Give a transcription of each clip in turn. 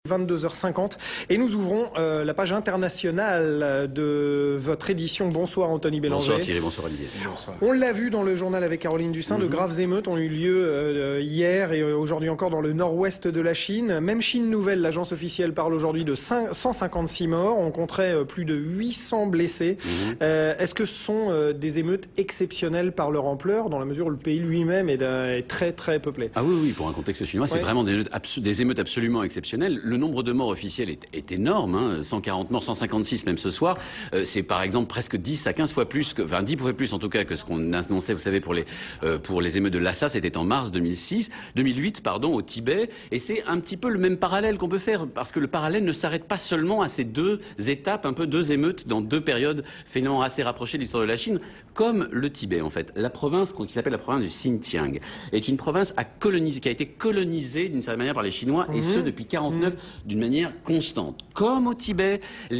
22h50 et nous ouvrons la page internationale de votre édition. Bonsoir Anthony Bélanger. Bonsoir Thierry, bonsoir Olivier. Bonsoir. On l'a vu dans le journal avec Caroline Dussin, de graves émeutes ont eu lieu hier et aujourd'hui encore dans le nord-ouest de la Chine. Même Chine Nouvelle, l'agence officielle parle aujourd'hui de 156 morts, on compterait plus de 800 blessés. Est-ce que ce sont des émeutes exceptionnelles par leur ampleur, dans la mesure où le pays lui-même est très très peuplé? Ah oui, pour un contexte chinois, c'est vraiment des émeutes absolument exceptionnelles. Le nombre de morts officiels est énorme, hein, 140 morts, 156 même ce soir. C'est par exemple presque 10 à 15 fois plus, enfin 10 fois plus en tout cas que ce qu'on annonçait, vous savez, pour les émeutes de Lhasa, c'était en mars 2008, au Tibet. Et c'est un petit peu le même parallèle qu'on peut faire, parce que le parallèle ne s'arrête pas seulement à ces deux étapes, un peu deux émeutes dans deux périodes finalement assez rapprochées de l'histoire de la Chine, comme le Tibet en fait. La province qui s'appelle la province du Xinjiang est une province qui a été colonisée d'une certaine manière par les Chinois, et ce depuis 49 d'une manière constante. Comme au Tibet,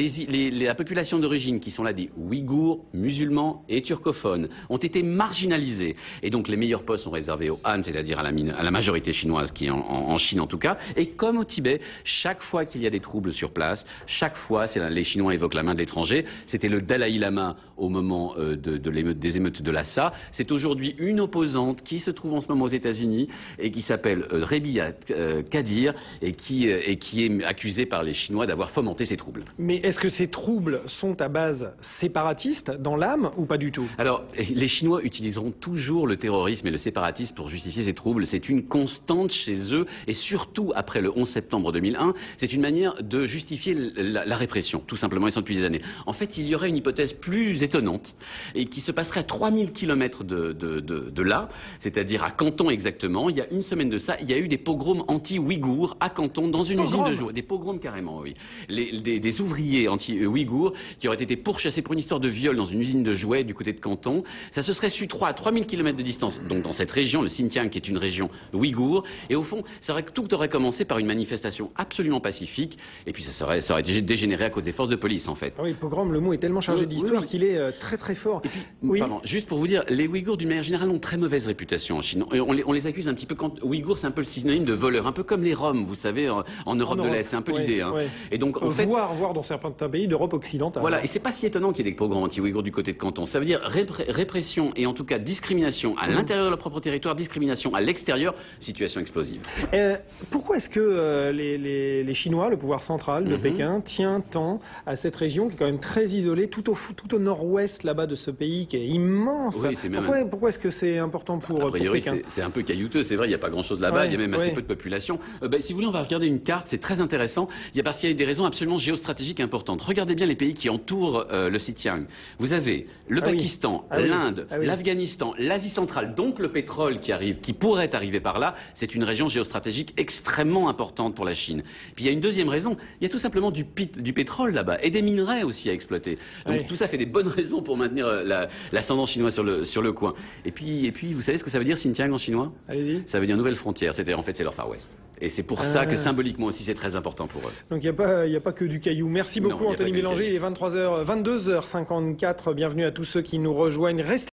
la population d'origine qui sont là, des Ouïghours, musulmans et turcophones, ont été marginalisés. Et donc les meilleurs postes sont réservés aux Han, c'est-à-dire à la majorité chinoise, qui est en Chine en tout cas. Et comme au Tibet, chaque fois qu'il y a des troubles sur place, chaque fois, les Chinois évoquent la main de l'étranger. C'était le Dalai Lama au moment des émeutes de Lhasa. C'est aujourd'hui une opposante qui se trouve en ce moment aux États-Unis et qui s'appelle Rebia Kadir et qui est accusée par les Chinois d'avoir fomenté ces troubles. Mais est-ce que ces troubles sont à base séparatiste dans l'âme ou pas du tout? Alors, les Chinois utiliseront toujours le terrorisme et le séparatisme pour justifier ces troubles. C'est une constante chez eux, et surtout après le 11 septembre 2001, c'est une manière de justifier la répression, tout simplement, ils sont depuis des années. En fait, il y aurait une hypothèse plus étonnante, et qui se passerait à 3000 km de là, c'est-à-dire à Canton exactement. Il y a une semaine de ça, il y a eu des pogroms anti-ouïghours à Canton, dans une usine de jouets. Des pogroms carrément, oui. Des ouvriers anti-ouïghours qui auraient été pourchassés pour une histoire de viol dans une usine de jouets du côté de Canton. Ça se serait su à 3000 km de distance, donc dans cette région, le Xinjiang, qui est une région ouïghour. Et au fond, c'est vrai que tout aurait commencé par une manifestation absolument pacifique, et puis ça aurait dégénéré à cause des forces de police, en fait. Ah oui, pogrom, le mot est tellement chargé d'histoire qu'il est très très fort. Et puis, pardon, juste pour vous dire, les Ouïghours, d'une manière générale, ont très mauvaise réputation en Chine. On les accuse un petit peu Ouïghours, c'est un peu le synonyme de voleur, un peu comme les Roms, vous savez, en Europe de l'Est, c'est un peu l'idée. Hein. Et donc, en fait, voir dans certains pays d'Europe occidentale. Voilà, et c'est pas si étonnant qu'il y ait des pogroms anti-ouïghours du côté de Canton. Ça veut dire répression et en tout cas discrimination à l'intérieur de leur propre territoire, discrimination à l'extérieur, situation explosive. Pourquoi est-ce que les Chinois, le pouvoir central de Pékin, tient tant à cette région qui est quand même très isolée, tout au nord-ouest là-bas de ce pays qui est immense? Oui, pourquoi est-ce que c'est important pour Pékin? C'est un peu caillouteux, c'est vrai, il n'y a pas grand-chose là-bas, il y a même assez peu de population. Si vous voulez, on va regarder une carte, c'est très intéressant, parce qu'il y a des raisons absolument géostratégiques importantes. Regardez bien les pays qui entourent le Xinjiang. Vous avez le Pakistan, l'Inde, l'Afghanistan, l'Asie centrale, donc le pétrole qui pourrait arriver par là. C'est une région géostratégique extrêmement importante pour la Chine. Puis il y a une deuxième raison, il y a tout simplement du pétrole là-bas et des minerais aussi à exploiter. Donc tout ça fait des bonnes raisons pour maintenir l'ascendant chinois sur le coin. Et puis, vous savez ce que ça veut dire Xinjiang en chinois? Allez-y. Ça veut dire nouvelle frontière, c'est-à-dire en fait c'est leur Far West. Et c'est pour ça que symboliquement aussi c'est très important pour eux. Donc il n'y a pas que du caillou. Merci beaucoup Anthony Bélanger, il est 22h54, bienvenue à tous ceux qui nous rejoignent. Restez